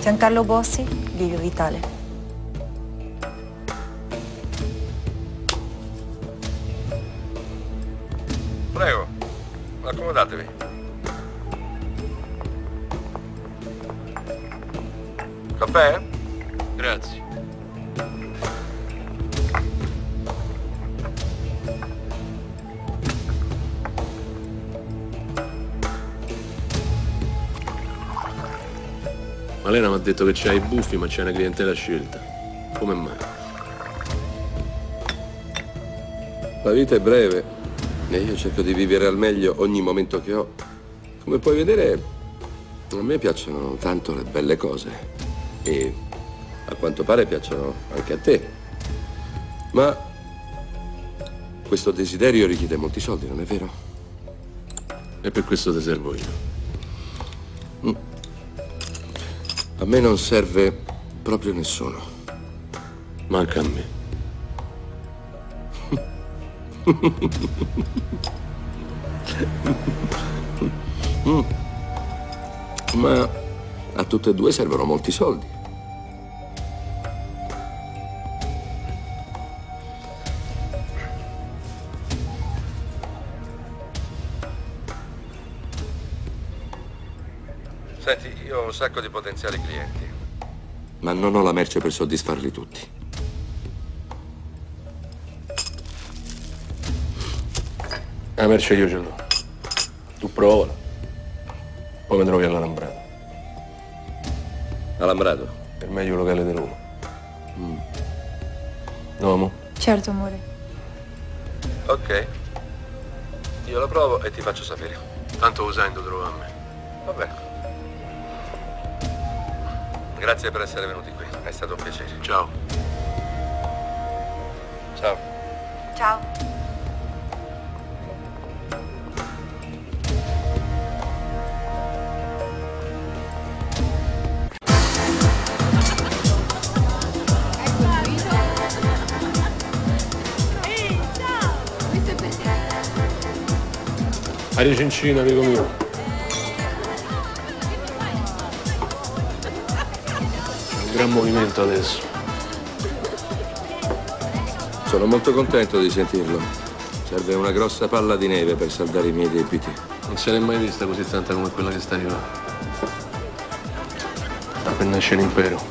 Giancarlo Bossi, Livio Vitale. Prego, accomodatevi. Caffè? Grazie. Malena mi ha detto che c'hai i buffi, ma c'è una clientela scelta. Come mai? La vita è breve e io cerco di vivere al meglio ogni momento che ho. Come puoi vedere, a me piacciono tanto le belle cose e a quanto pare piacciono anche a te. Ma questo desiderio richiede molti soldi, non è vero? E per questo ti servo io. A me non serve proprio nessuno. Manca a me. Ma a tutte e due servono molti soldi. Senti, io ho un sacco di potenziali clienti, ma non ho la merce per soddisfarli tutti. La merce io ce l'ho. Tu provala. Poi mi trovi all'Alambrato. Alambrato? Il meglio locale di Roma. No, amo? Certo, amore. Ok. Io lo provo e ti faccio sapere. Tanto usando trova a me. Vabbè. Grazie per essere venuti qui, è stato un piacere. Ciao. Ciao. Ciao. A Ricencina, amico mio. Un gran movimento adesso. Sono molto contento di sentirlo. Serve una grossa palla di neve per saldare i miei debiti. Non se n'è mai vista così tanta come quella che sta arrivando. Sta per nascere l'impero.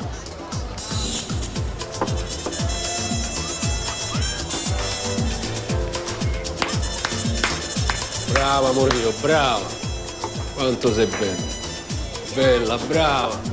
Brava, amore mio, brava. Quanto sei bella. Bella, brava.